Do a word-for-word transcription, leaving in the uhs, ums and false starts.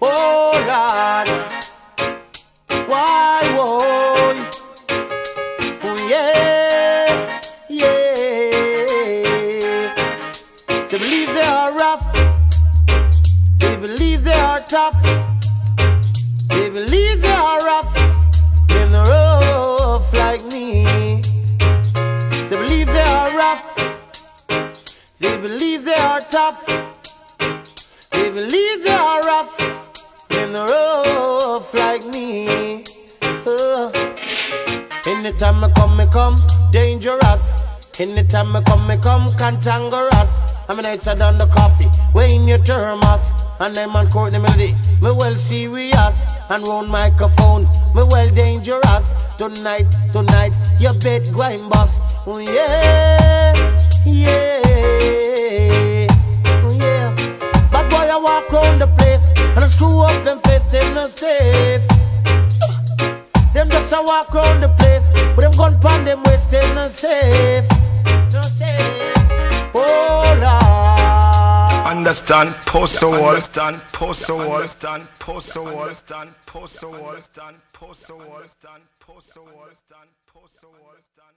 Oh Lord, why would? Oh yeah, yeah. They believe they are rough. They believe they are tough. They believe they are rough. They're rough like me. They believe they are rough. They believe they are tough. They believe they are rough. They're rough like me. Uh. Anytime I come, I come dangerous. Anytime I come, I come cantankerous. I'm nicer than the coffee, way in your thermos. And them on court the melody, me well serious. And round microphone, me well dangerous. Tonight, tonight, your bed grind boss. Oh yeah, yeah, oh yeah. Bad boy I walk round the place and I screw up them face, them not safe. Them just a walk round the place with them gun pan them waist, them not safe. Not safe. Oh Lord. Understand, post the wall, understand, post the wall, understand, post the wall, understand, post the wall, understand, post the wall, understand, post the wall, understand, post the wall, understand.